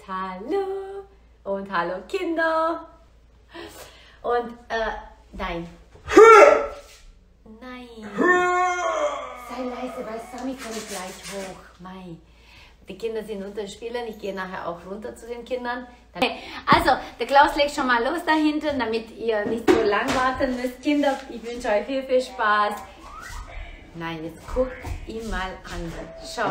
Hallo und hallo Kinder. Und nein. Nein. Sei leise, weil Sami kommt gleich hoch. Mei. Die Kinder sind unter den Spielern. Ich gehe nachher auch runter zu den Kindern. Also, der Klaus legt schon mal los da hinten, damit ihr nicht so lang warten müsst. Kinder, ich wünsche euch viel, viel Spaß. Nein, jetzt guckt ihn mal an. Schau.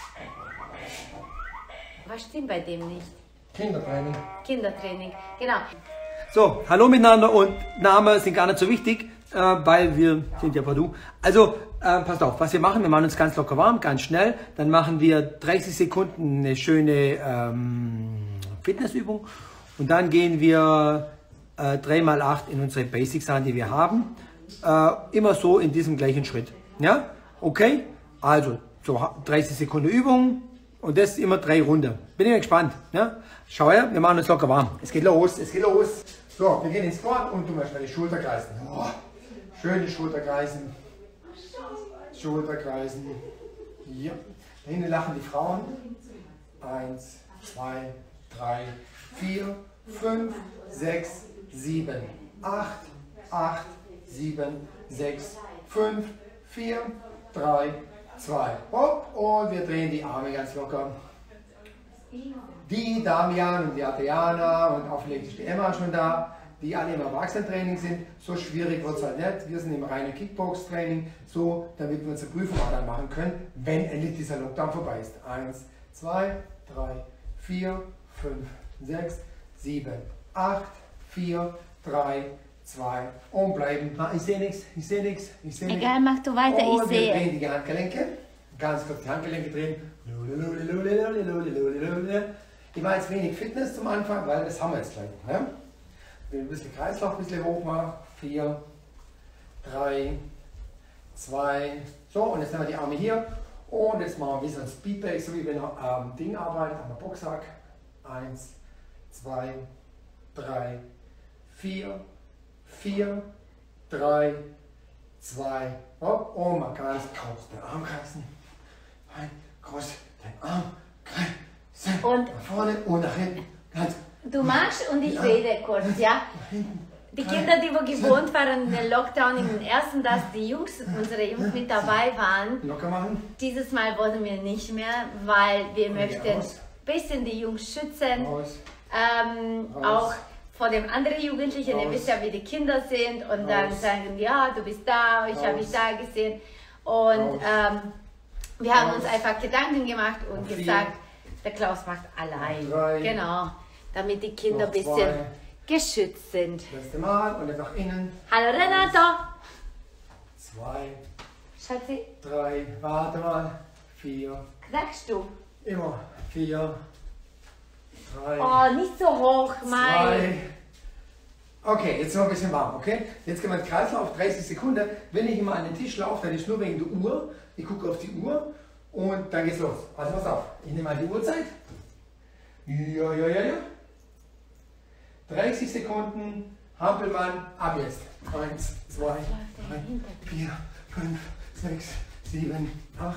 Was stimmt bei dem nicht? Kindertraining. Kindertraining, genau. So, hallo miteinander und Namen sind gar nicht so wichtig, weil wir sind ja du. Also, passt auf, was wir machen uns ganz locker warm, ganz schnell. Dann machen wir 30 Sekunden eine schöne Fitnessübung und dann gehen wir 3x8 in unsere Basics an, die wir haben. Immer so in diesem gleichen Schritt. Ja, okay? Also, so 30 Sekunden Übung und das immer 3 Runden. Bin ich gespannt. Ja? Schau her, wir machen uns locker warm. Es geht los, es geht los. So, wir gehen ins Squat und du machst mal die Schulter kreisen. Oh, schön die Schulter kreisen. Schulter kreisen. Hier. Da hinten lachen die Frauen. 1, 2, 3, 4, 5, 6, 7, 8, 8, 7, 6, 5, 4, 3, 2. Hopp, und wir drehen die Arme ganz locker. Die Damian und die Adriana und hoffentlich ist die Emma schon da, die alle im Erwachsenentraining sind. So schwierig wird es halt nicht. Wir sind im reinen Kickbox-Training, so damit wir unsere Prüfung auch dann machen können, wenn endlich dieser Lockdown vorbei ist. 1, 2, 3, 4, 5, 6, 7, 8, 4, 3, 2 und bleiben. Ich sehe nichts, ich sehe nichts, ich sehe nichts. Egal, mach du weiter, und ich sehe. Wir drehen die Handgelenke, ganz kurz die Handgelenke drehen. Ich mache jetzt wenig Fitness zum Anfang, weil das haben wir jetzt gleich. Ja? Ich will ein bisschen Kreislauf ein bisschen hoch machen. 4, 3, 2, so und jetzt nehmen wir die Arme hier und jetzt machen wir wie so ein Speedbag, so wie wenn wir am Ding arbeiten, am Boxsack. 1, 2, 3, 4, 4, 3, 2, hopp, und man kann es kurz den Arm kreisen. Groß den Arm kreisen. Und nach vorne und nach hinten. Ganz. Du machst und ich rede kurz, ja? Die Kinder, die wir gewohnt waren, den Lockdown im ersten, dass die Jungs, unsere Jungs mit dabei waren. Locker machen. Dieses Mal wollen wir nicht mehr, weil wir möchten ein bisschen die Jungs schützen. Auch vor dem anderen Jugendlichen. Ihr wisst ja, wie die Kinder sind. Und dann sagen, ja, du bist da, ich habe dich da gesehen. Und wir haben uns einfach Gedanken gemacht und gesagt, der Klaus macht allein. 3, genau, damit die Kinder ein bisschen geschützt sind. Letzte Mal und jetzt nach innen. Hallo Renato! 2, Schatzi, 3, warte mal. 4, knackst du? immer. 4, 3. Oh, nicht so hoch, mein. Okay, jetzt noch ein bisschen warm, okay? Jetzt gehen wir ins Kreislauf, 30 Sekunden. Wenn ich immer an den Tisch laufe, dann ist nur wegen der Uhr. Ich gucke auf die Uhr und dann geht's los. Also pass auf, ich nehme mal die Uhrzeit. Ja. 30 Sekunden, Hampelmann, ab jetzt. 1, 2, 3, 4, 5, 6, 7, 8.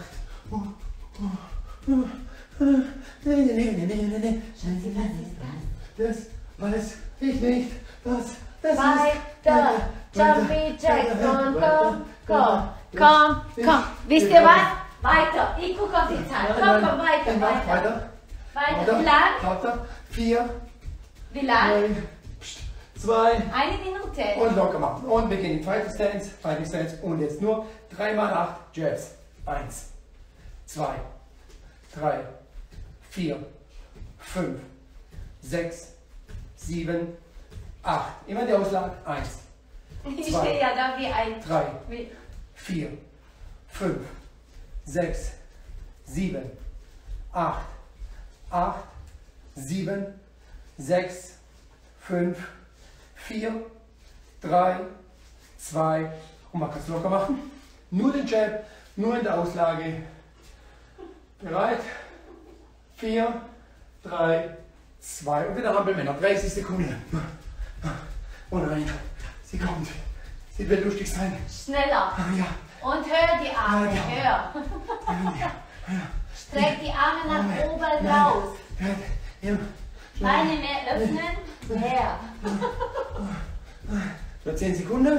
Das weiß ich nicht. Das weiter, Jumpy Jack, komm. Wisst ihr was? Weiter. Ich gucke auf die Zeit. Komm, weiter. Weiter. Wie lang? 4. Wie lang? 2. Eine Minute. Und locker machen. Und wir gehen in Fighting Stance. Und jetzt nur 3x8 Jabs. 1, 2, 3, 4, 5, 6, 7, 8. Immer die Auslage. 1, Ich stehe ja da wie ein. 3, 4, 5, 6, 7, 8, 8, 7, 6, 5, 4, 3, 2 und man kann es locker machen. Nur den Jab, nur in der Auslage. Bereit? 4, 3, 2 und wieder Hampelmänner. 30 Sekunden. Und rein. Sie kommt. Sie wird lustig sein. Schneller. Ja. Und hör die Arme, Ja. hör. Streck die Arme nach oben raus. Beine mehr öffnen. Mehr. So 10 Sekunden.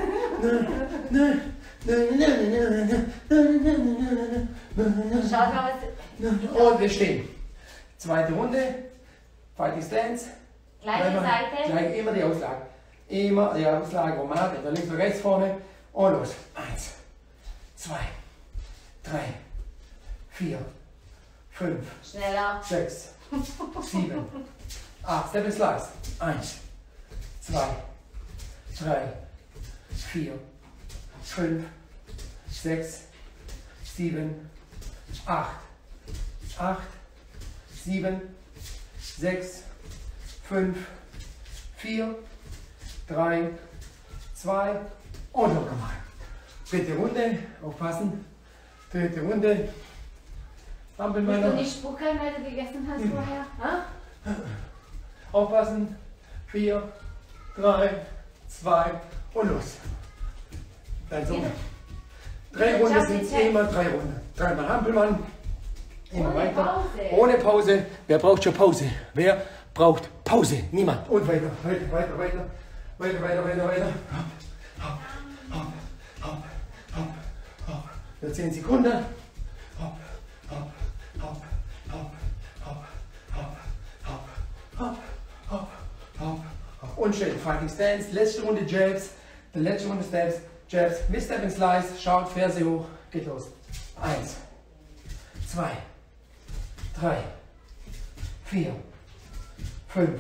Schaut mal, was. Und wir stehen. Zweite Runde. Fighting Stance. Gleiche Seite. Gleich immer die Auslage. Immer die Auslage, wo man hat. Entweder links oder rechts vorne. Und los. 1, 2, 3, 4, 5, Schneller. 6, 7, 8. Step and Slice. 1, 2, 3, 4, 5, 6, 7, 8. 8, 7, 6, 5, 4, 3, 2 und locker mal. Dritte Runde, aufpassen. Dritte Runde. Hampelmänner. Willst du nicht spucken, weil du gegessen hast vorher? Ha? Aufpassen. 4, 3, 2 und los. Dann so. 3 Runden sind immer 3 Runden. Dreimal Hampelmann. Immer Ohne weiter. Pause. Ohne Pause. Wer braucht schon Pause? Wer braucht Pause? Niemand. Und weiter, weiter, weiter, weiter. Weiter, weiter, weiter, weiter. Hopp, hopp, hopp, hopp, hopp. Nur 10 Sekunden. Hopp, hopp, hopp, hopp, hopp, hopp, hopp, hopp, hopp, hopp, hopp. Und schön. Fighting Stance. Letzte Runde Jabs. Die letzte Runde Steps. Jabs. Mit Step and Slice. Schaut, Ferse hoch. Geht los. 1, 2, 3, 4, 5,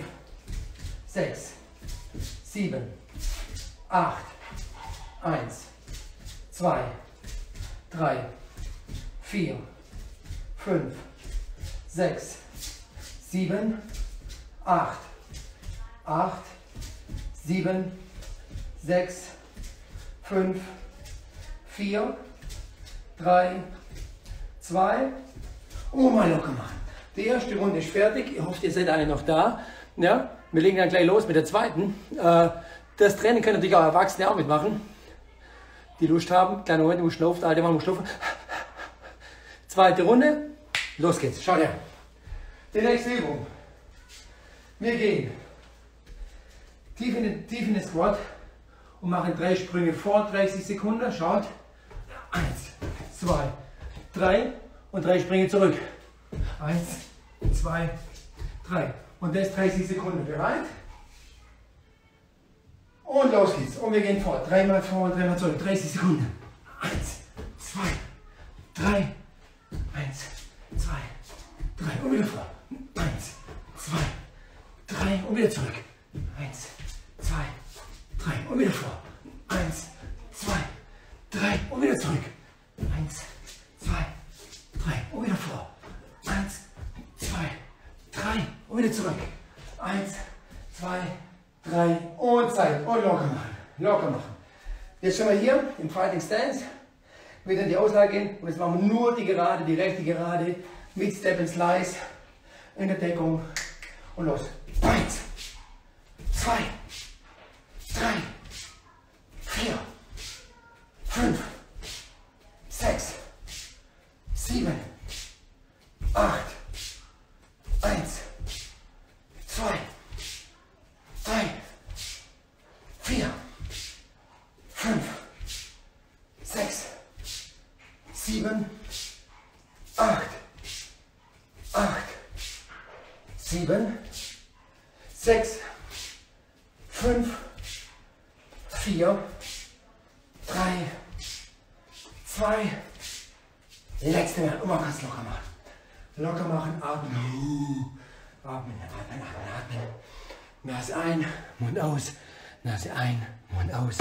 6, 7, 8, 1, 2, 3, 4, 5, 6, 7, 8, 8, 7, 6, 5, 4, 3, 2 und mal locker machen. Die erste Runde ist fertig. Ich hoffe, ihr seid alle noch da. Ja, wir legen dann gleich los mit der zweiten. Das Training können natürlich auch Erwachsene auch mitmachen, die Lust haben. Kleiner Moment, muss schnaufen, der alte Mann muss schnaufen. Zweite Runde, los geht's. Schaut her. Die nächste Übung. Wir gehen tief in den Squat und machen 3 Sprünge vor 30 Sekunden. Schaut. 1, 2, 3 und 3 Sprünge zurück. 1, 2, 3. Und das 30 Sekunden. Bereit? Und los geht's. Und wir gehen vor. 3-mal vor und 3-mal zurück. 30 Sekunden. 1, 2, 3. 1, 2, 3. Und wieder vor. 1, 2, 3. Und wieder zurück. 1, 2, 3. Und wieder vor. 1, 2, 3. Und wieder zurück. 1, 2, 3. Und wieder vor. 1, 2, 3. Und wieder zurück. 1, 2, 3. Und Zeit. Und locker machen. Locker machen. Jetzt schon mal hier im Fighting Stance. Wieder in die Auslage gehen. Und jetzt machen wir nur die Gerade, die rechte Gerade. Mit Step and Slice. In der Deckung. Und los. 1, 2, 3, 4, 5, 6, 7, 8, 1, 2, 3, 4, 5, 6, 7, 8, 7, 6, 5, 4, 3, 2, letzte Mal. Und man kann es locker machen. Locker machen, atmen. Atmen, atmen, atmen, atmen. Nase ein, Mund aus. Nase ein, Mund aus.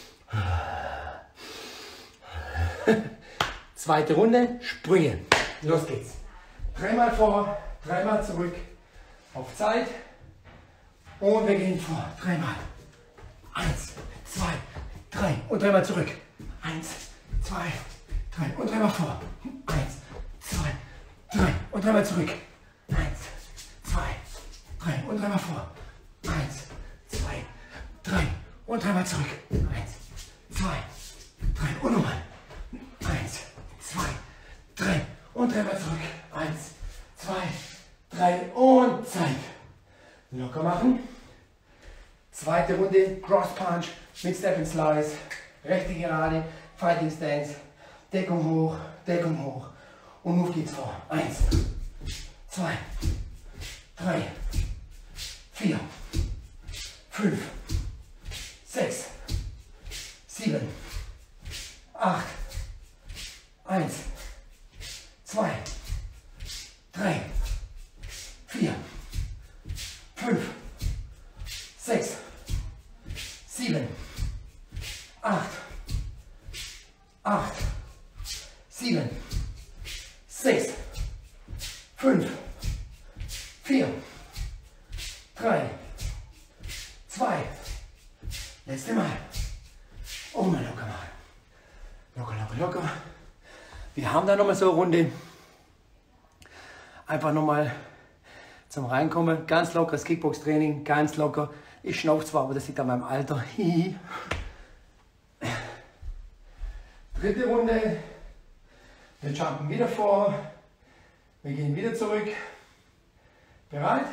Zweite Runde, Sprünge. Los geht's. 3-mal vor, 3-mal zurück. Auf Zeit. Und wir gehen vor. 3-mal. 1, 2, 3. Und 3-mal zurück. 1, 2, 3. Und 3-mal vor. 1, 2, 3. Und 3-mal zurück. 1, 2, 3. Und 3-mal vor. 1, 2, 3. Und 3-mal zurück. 1, 2, 3. Und nochmal. 1, 2, 3. Und 3-mal zurück. 1, 2, 3. Und Zeit. Locker machen. Zweite Runde, Cross Punch mit Step and Slice. Rechte gerade, Fighting Stance. Deckung hoch, Deckung hoch. Und Move geht's vor. 1, 2, 3, 4, 5, 6, 7, 8, 1, 2, 3, 4, 5, 6, 7, 8, 7, 6, 5, 4, 3, 2, letzte Mal. Oh, mal locker mal. Locker, locker, locker. Wir haben da nochmal so eine Runde. Einfach nochmal zum Reinkommen. Ganz lockeres Kickbox-Training, ganz locker. Ich schnaufe zwar, aber das liegt an meinem Alter. Dritte Runde. Wir jumpen wieder vor. Wir gehen wieder zurück. Bereit?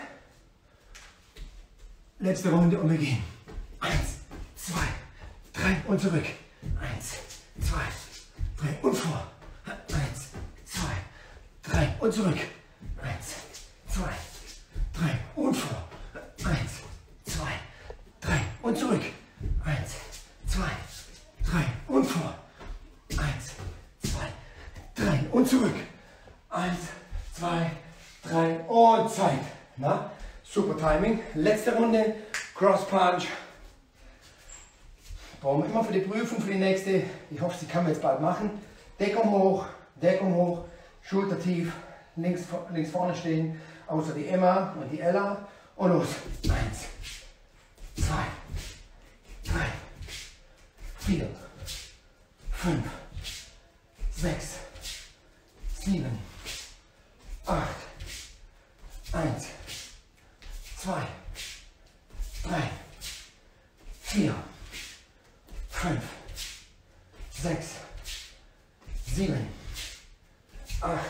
Letzte Runde und wir gehen. 1, 2, 3 und zurück. 1, 2, 3 und vor. 1, 2, 3 und zurück. 1, 2, 3 und vor. 1, 2, 3 und zurück. 1, 2, 3 und vor. 1, 2, 3 und zurück. 1, 2, 3 und Zeit. Na, super Timing. Letzte Runde. Cross Punch. Brauchen wir immer für die Prüfung, für die nächste. Ich hoffe, sie kann man jetzt bald machen. Deckung hoch, Schulter tief, links vorne stehen, außer die Emma und die Ella. Und los. 1, 2, 3, 4, 5, 6, 7, 8, 1, 2, 3, 4, 5, 6, 7, 8,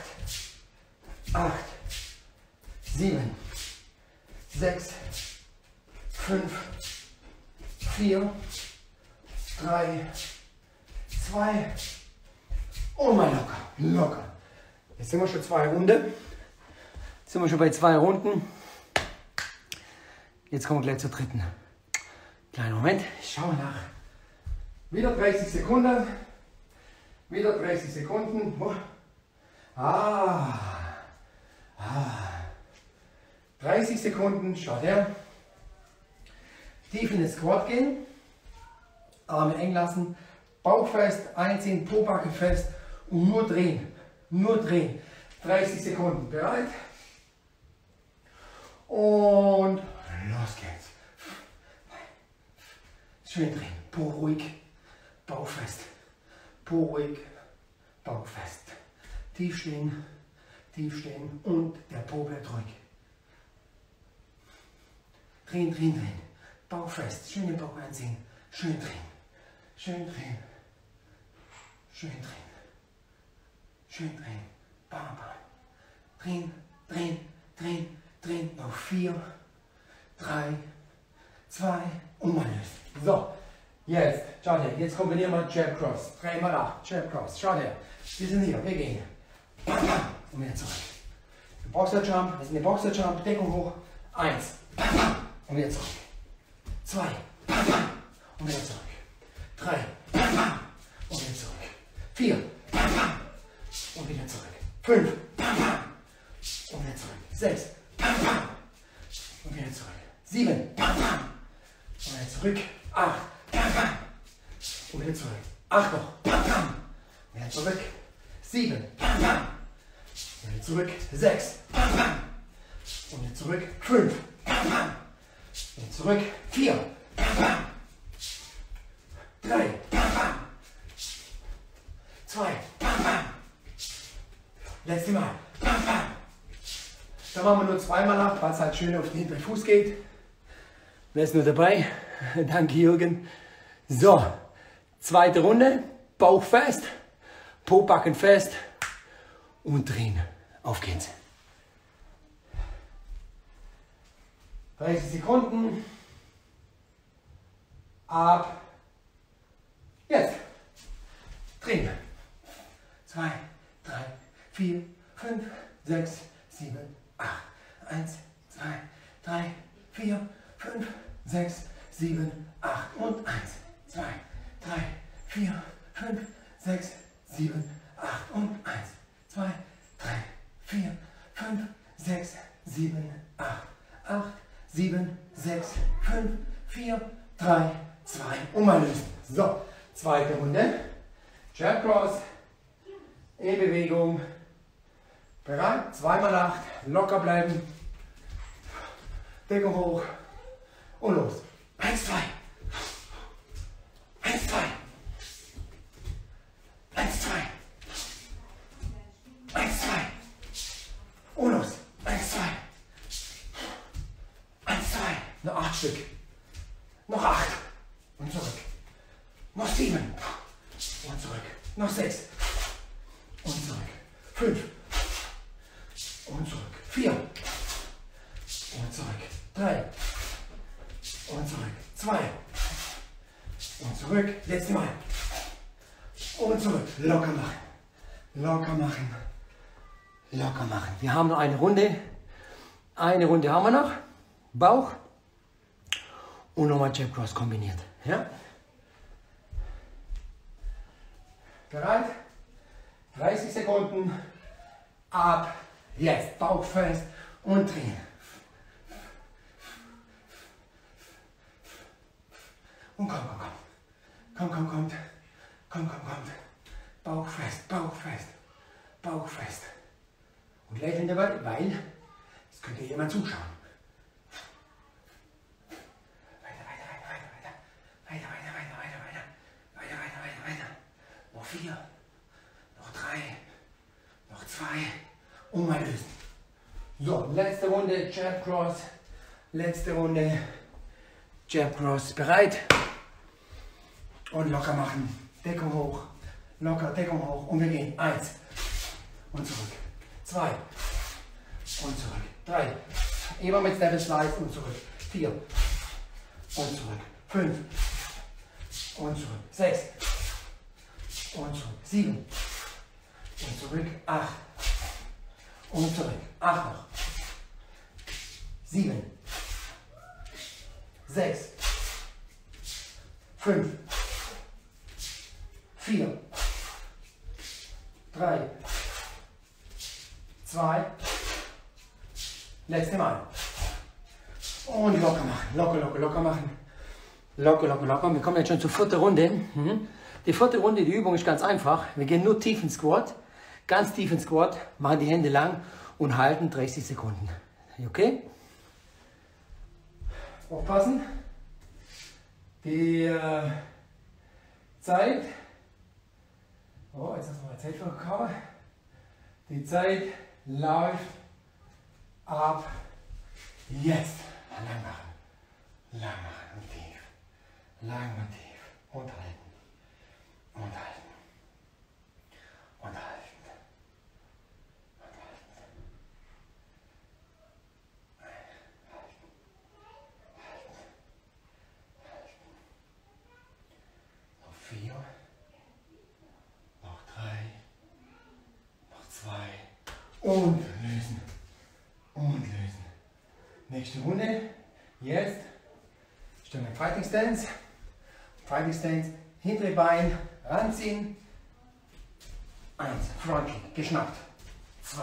7, 6, 5, 4, 3, 2 und mal locker. Jetzt sind wir schon 2 Runden. Jetzt sind wir schon bei 2 Runden. Jetzt kommen wir gleich zur dritten. Kleinen Moment, ich schaue nach. Wieder 30 Sekunden. Wieder 30 Sekunden. 30 Sekunden, schaut her. Tief in den Squat gehen. Arme eng lassen. Bauch fest, einziehen, Pobacke fest und nur drehen. Nur drehen. 30 Sekunden. Bereit? Und los geht's. Schön drehen. Po ruhig. Bauch fest. Po ruhig. Bauch fest. Tief stehen und der Po bleibt ruhig. Drehen, drehen, drehen. Bauch fest. Schön den Bauch einziehen. Schön drehen. Schön drehen. Schön drehen. Schön drehen. Bam, bam. Drehen, drehen, drehen, drehen. Noch 4, 3, 2 und mal lösen. So, jetzt, schaut her, jetzt kombinieren wir Jab Cross. 3 mal 8, Jab Cross. Schaut her, wir sind hier, wir gehen. Bam, bam, und wieder zurück. Boxer Jump, wir sind der Boxer Jump, Deckung hoch. 1, bam, bam, und wieder zurück. 2, bam, bam, und wieder zurück. 3, bam, bam, und wieder zurück. 4, bam, bam, und wieder zurück. 5, bam, bam, und wieder zurück. 6, bam, bam, und wieder zurück. 7, bam, bam, und wieder zurück. 8, bam, bam, und wieder zurück. 8 noch, bam, bam, wieder zurück. 7, bam, bam, und wieder zurück. 6, bam, bam, und wieder zurück. 5, bam, bam, und zurück. 4, bam, bam, 3, bam, bam, 2, bam, bam. Letztes Mal. Bam, bam. Da machen wir nur 2-mal nach, weil es halt schön auf den hinteren Fuß geht. Wer ist nur dabei? Danke, Jürgen. So, zweite Runde. Bauch fest, Pobacken fest und drehen. Auf geht's. 30 Sekunden. Ab. Jetzt. Drehen. 2, 3, 4, 5, 6, 7, 8. 1, 2, 3, 4, 5, 6, 7, 8. Und 1, 2, 3, 4, 5, 6, 7, 8. Und 1, 2, 3, 4, 5, 6, 7, 8. 8, 7, 6, 5, 4, 3, 2. Und mal lösen. So, zweite Runde. Jab Cross. In Bewegung. Bereit? 2x8. Locker bleiben. Deckung hoch. Und los. 1, 2. 1, 2. 1, 2. 1, 2. Und los. 1, 2. 1, 2. Noch 8 Stück. Noch 8. Und zurück. Noch 7. Und zurück. Noch 6. Und zurück. 5. Und zurück. 4. Und zurück. 3. Und zurück. 2. Und zurück. Letztes Mal. Und zurück. Locker machen. Locker machen. Locker machen. Wir haben noch eine Runde. Eine Runde haben wir noch. Bauch. Und nochmal Jab Cross kombiniert. Ja? Bereit? 30 Sekunden. Ab. Jetzt. Bauch fest und drehen. Und komm, komm, komm. Komm, komm, kommt. Komm, komm, kommt. Bauch fest, Bauch fest. Bauch fest. Und lächeln dabei, weil es könnte jemand zuschauen. Weiter, weiter, weiter, weiter, weiter. Weiter, weiter, weiter, weiter, weiter. Weiter, weiter, weiter, weiter. Noch 4. Noch 3. Noch 2. Und mal lösen. So, letzte Runde Jab Cross. Letzte Runde Jab Cross. Bereit? Und locker machen. Deckung hoch. Locker, Deckung hoch. Und wir gehen. 1. Und zurück. 2. Und zurück. 3. Immer mit Step and Slide und zurück. 4. Und zurück. 5. Und zurück. 6. Und zurück. 7. Und zurück. 8. Und zurück. 8 noch. 7. 6. 5. 4. 3. 2. Letzte Mal. Und locker machen. Locker, locker, locker machen. Locker, locker, locker. Wir kommen jetzt schon zur vierten Runde. Die vierte Runde, die Übung ist ganz einfach. Wir gehen nur tief in Squat. Ganz tief in Squat. Machen die Hände lang und halten 30 Sekunden. Okay? Aufpassen. Die Zeit. Oh, jetzt hast du mal Zeit für Körper. Die Zeit läuft ab jetzt. Lang machen. Lang machen und tief. Lang und tief. Und halten. Und halten. Und halten. Und halten. Halten. Halten. Halten. Noch 4. Noch 3. Noch 2. Und lösen. Und lösen. Nächste Runde. Jetzt stellen wir Fighting Stance. Fighting Stance. Hintere Bein ranziehen. 1. Front Kick. Geschnappt. 2.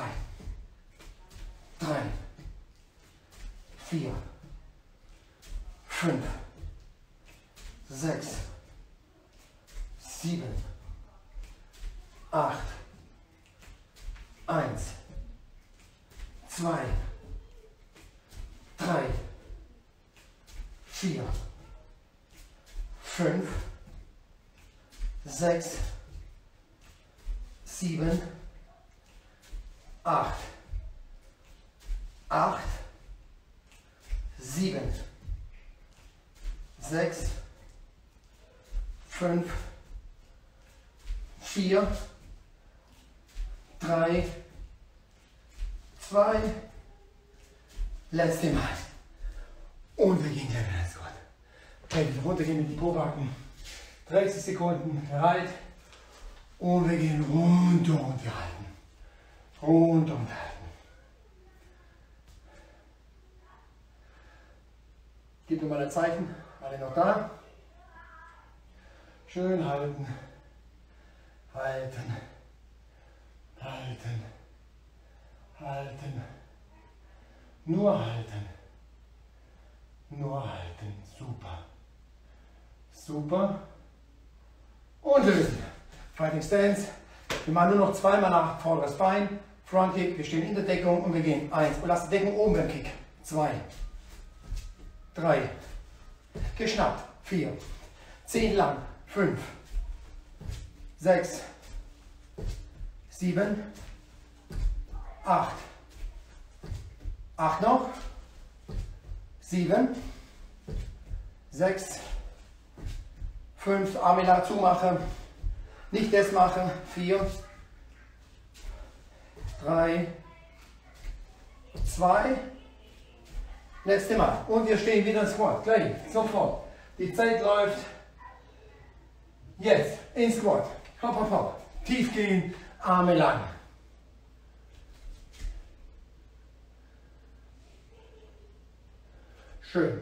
3. 4. 5. 6. 7. 8. 1. 2. 3. 4. 5. 6. 7. 8. 8. 7. 6. 5. 4. 3. 2. Letzte Mal. Und wir gehen gleich wieder ins Squat. Okay, wieder runtergehen mit den Pobacken. 30 Sekunden, bereit. Und wir gehen runter und wir halten. Runter und halten. Gib mir mal ein Zeichen. Alle noch da. Schön halten. Halten. Halten. Halten. Nur halten. Nur halten. Super. Super. Und lösen. Fighting Stance. Wir machen nur noch zweimal nach vorderes Bein. Front Kick. Wir stehen in der Deckung und wir gehen. 1. Und lassen die Deckung oben beim Kick. 2. 3. Geschnappt. 4. 10 lang. 5. 6. 7. 8. 8 noch. 7. 6. 5. Arme lang zumachen. Nicht das machen. 4. 3. 2. Letzte Mal. Und wir stehen wieder im Squat. Gleich. Sofort. Die Zeit läuft. Jetzt. In Squat. Hopp, hopp, hopp. Tief gehen. Arme lang. Schön.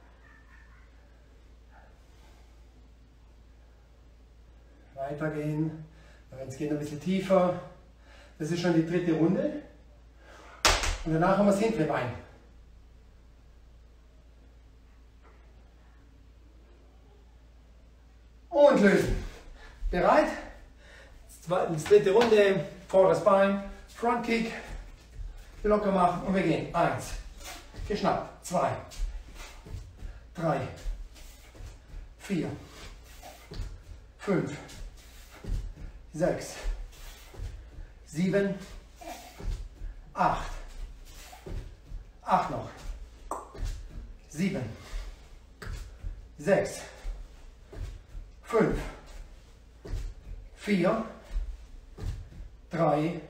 Weitergehen. Jetzt geht ein bisschen tiefer. Das ist schon die dritte Runde. Und danach haben wir das hintere Bein. Und lösen. Bereit? Die dritte Runde. Vorderes Bein. Front Kick. Locker machen und wir gehen. 1. Geschnappt. 2. 3. 4. 5. 6. 7. 8. 8 noch. 7. 6. 5. 4. 3.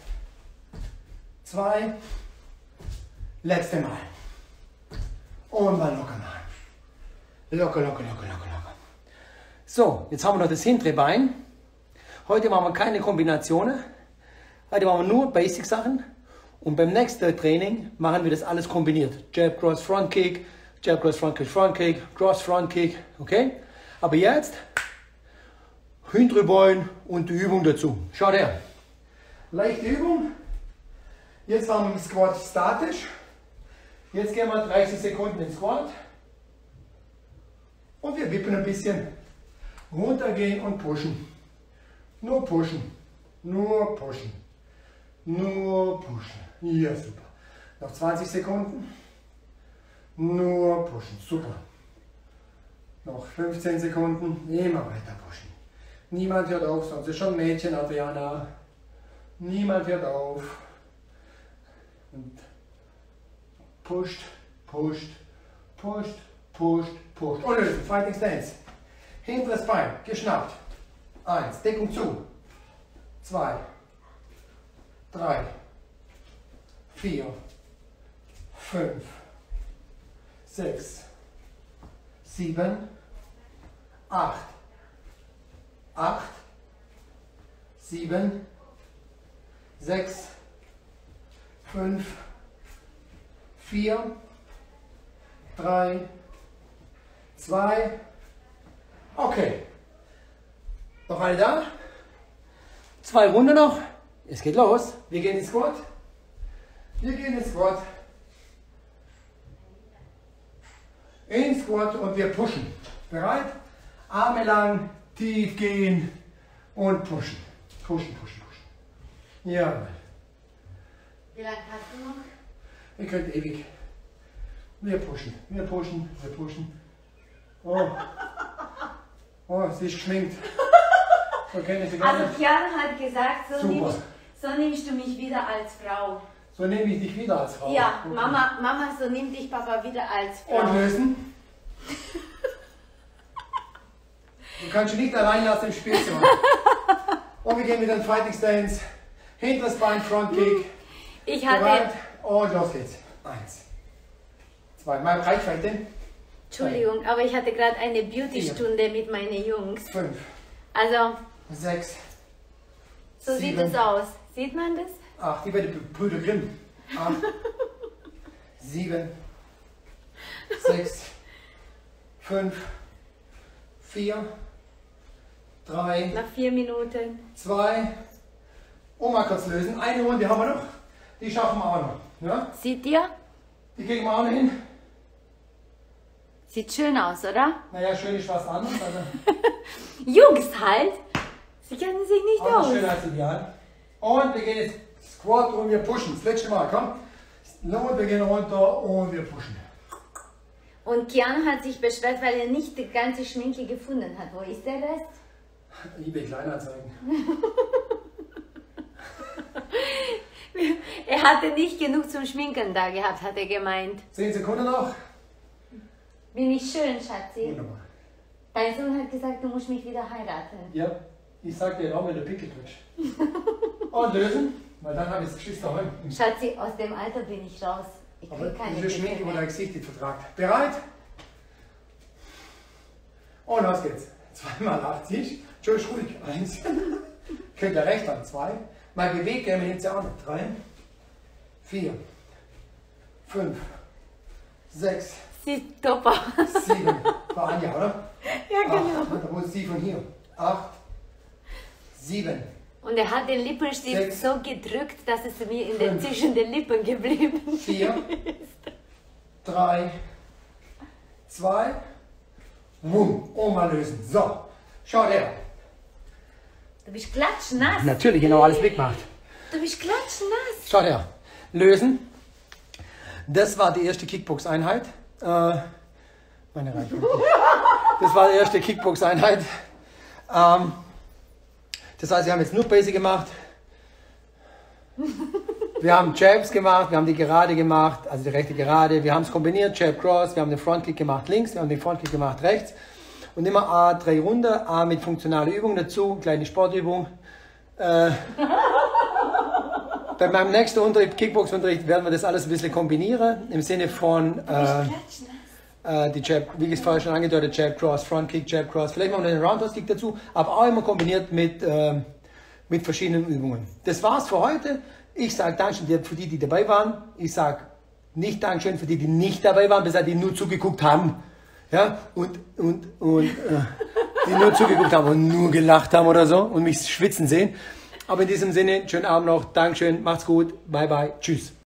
2. Letzte Mal. Und mal locker machen. Locker, locker, locker, locker, locker. So, jetzt haben wir noch das hintere Bein. Heute machen wir keine Kombinationen. Heute machen wir nur Basic-Sachen. Und beim nächsten Training machen wir das alles kombiniert. Jab, Cross, Front Kick, Jab, Cross, Front Kick, Cross, Front Kick. Okay? Aber jetzt hintere Bein und die Übung dazu. Schaut her. Leichte Übung. Jetzt haben wir den Squat statisch. Jetzt gehen wir 30 Sekunden in Squat. Und wir wippen ein bisschen. Runtergehen und pushen. Nur pushen. Nur pushen. Nur pushen. Ja, super. Noch 20 Sekunden. Nur pushen. Super. Noch 15 Sekunden. Immer weiter pushen. Niemand hört auf, sonst ist schon ein Mädchen, Adriana. Niemand hört auf. Und pusht, pusht, pusht, pusht, pusht. Und lösen. Fighting Stance. Hinteres Bein. Geschnappt. 1. Deckung zu. 2. 3. 4. 5. 6. 7. 8. 8. 7. 6. 5. 4. 3. 2. Okay. Noch eine da. 2 Runden noch. Es geht los. Wir gehen ins Squat. Wir gehen ins Squat. In Squat und wir pushen. Bereit? Arme lang, tief gehen und pushen. Pushen, pushen, pushen. Ja. Wie lange hast du noch? Ihr könnt ewig. Wir pushen, wir pushen, wir pushen. Oh. Oh, sie ist geschminkt. So kenne ich sie gar nicht. Also Kian hat gesagt, Super. so nimmst du mich wieder als Frau. So nehme ich dich wieder als Frau. Ja, Okay. Mama, so nimmt dich Papa wieder als Frau. Und lösen. Du kannst dich nicht allein lassen im Spielzimmer. Und wir gehen mit den Fighting Stance. Hinteres Bein, Front Kick. Ich hatte... Bereit. Und los geht's. 1. 2. Mal Reichweite. Entschuldigung, aber ich hatte gerade eine Beauty-Stunde mit meinen Jungs. 5, Also, 6, so 7, sieht es aus. Sieht man das? 8, die bei den Brüder Grimm. 8, 7, 6, 5, 4, 3, Nach 4 Minuten. 2, Oma kurz lösen. Eine Runde haben wir noch. Die schaffen wir auch noch. Ja? Seht ihr? Die kriegen wir auch noch hin. Sieht schön aus, oder? Naja, schön ist was anderes. Also Jungs halt. Sie kennen sich nicht auch aus. ein Schönheitsideal. Und wir gehen jetzt Squat und wir pushen. Das letzte Mal, komm. Und wir gehen runter und wir pushen. Und Keanu hat sich beschwert, weil er nicht die ganze Schminke gefunden hat. Wo ist der Rest? eBay Kleinanzeigen. Er hatte nicht genug zum Schminken da gehabt, hat er gemeint. 10 Sekunden noch. Bin ich schön, Schatzi? Wunderbar. Dein Sohn hat gesagt, du musst mich wieder heiraten. Ja, ich sag dir auch, wenn der Pickel kriegst. Und lösen, weil dann habe ich das Geschiss daheim. Schatzi, aus dem Alter bin ich raus. Ich Aber krieg keine diese Schminke, Pickel wo mehr. dein Gesicht nicht vertragt. Bereit? Und los geht's. 2 mal 80. Schön ruhig. 1. Könnt ihr recht haben. 2. Mal bewegt, gehen wir jetzt an. 3, 4, 5, 6, Sieht top aus. 7. War Anja, oder? Ja, genau. 8. Da muss sie von hier. 8, 7. Und er hat den Lippenstift 6, so gedrückt, dass es mir in 5, zwischen den Lippen geblieben ist. 4, 3, 2, wumm, Oma lösen. So, schaut her. Du bist klatschnass. Natürlich, genau, alles weggemacht. Du bist klatschnass. Schaut her. Lösen. Das war die erste Kickbox-Einheit. Meine Reife. Das war die erste Kickbox-Einheit. Das heißt, wir haben jetzt nur Basic gemacht. Wir haben Jabs gemacht, wir haben die Gerade gemacht, also die rechte Gerade. Wir haben es kombiniert, Jab Cross, wir haben den Frontkick gemacht links, wir haben den Frontkick gemacht rechts. Und immer A 3 Runden, A mit funktionaler Übung dazu, kleine Sportübung. Bei meinem nächsten Unterricht, Kickbox-Unterricht, werden wir das alles ein bisschen kombinieren, im Sinne von die Jab, wie ich es vorher schon angedeutet, Jab Cross, Frontkick, Jab Cross, vielleicht machen wir einen Roundhouse-Kick dazu, aber auch immer kombiniert mit verschiedenen Übungen. Das war's für heute. Ich sage Dankeschön für die, die dabei waren. Ich sage nicht Dankeschön für die, die nicht dabei waren, bis die nur zugeguckt haben. Ja, und die nur zugeguckt haben und nur gelacht haben oder so und mich schwitzen sehen. Aber in diesem Sinne, schönen Abend noch, Dankeschön, macht's gut, bye bye, tschüss.